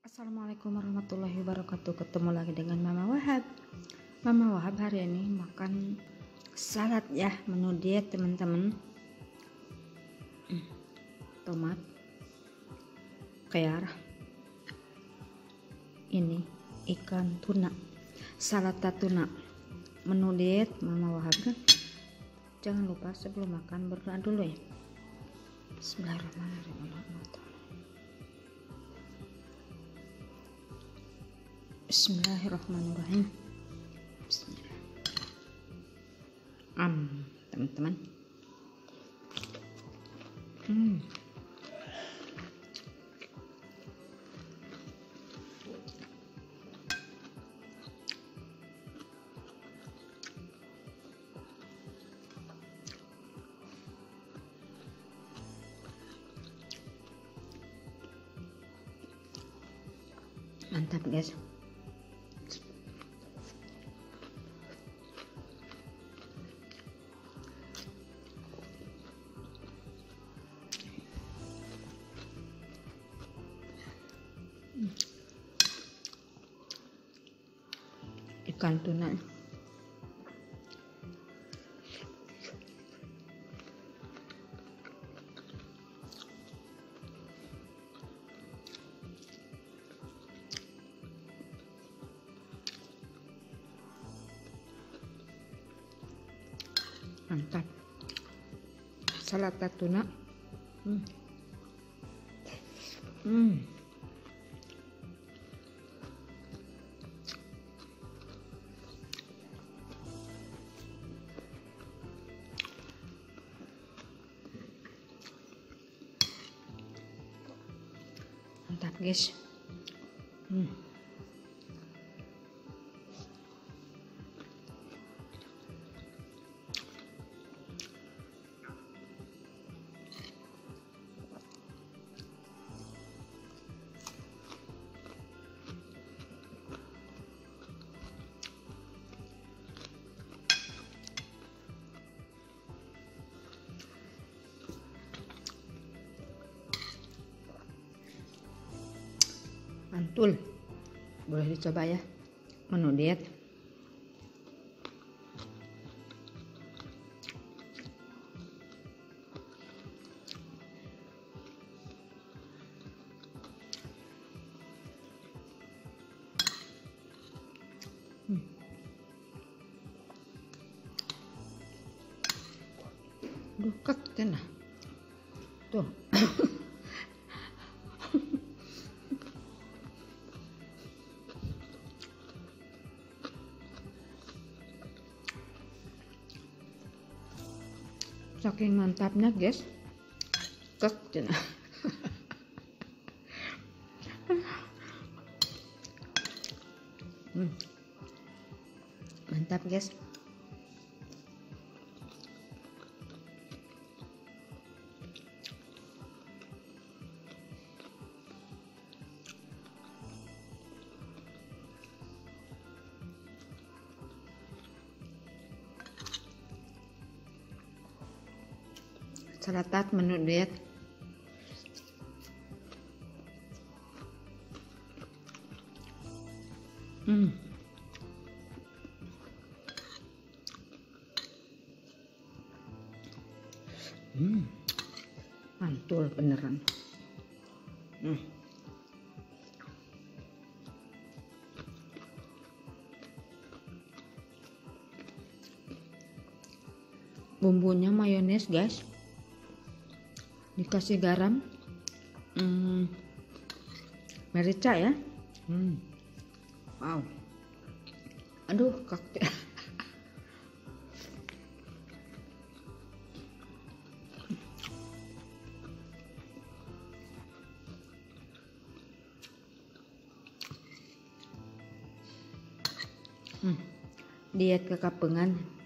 Assalamualaikum warahmatullahi wabarakatuh. Ketemu lagi dengan Mama Wahab. Mama Wahab hari ini makan salad ya, menu diet teman-teman. Tomat, keyar, ini ikan tuna, salad tuna, menu diet Mama Wahab kan. Jangan lupa sebelum makan berdoa dulu ya. Bismillahirrahmanirrahim. Bismillahirrahmanirrahim. Bismillah. Teman-teman. Mantap guys. Ikan tuna mantap, salad tuna. Mantap guys. Mantul, boleh dicoba ya, menu diet. Duket kan tuh. Saking mantapnya guys, kek cina. Mantap guys. Salad menu diet. Mantul beneran. Bumbunya mayones guys, dikasih garam, merica ya. Wow, aduh kakek. Diet kekapengan.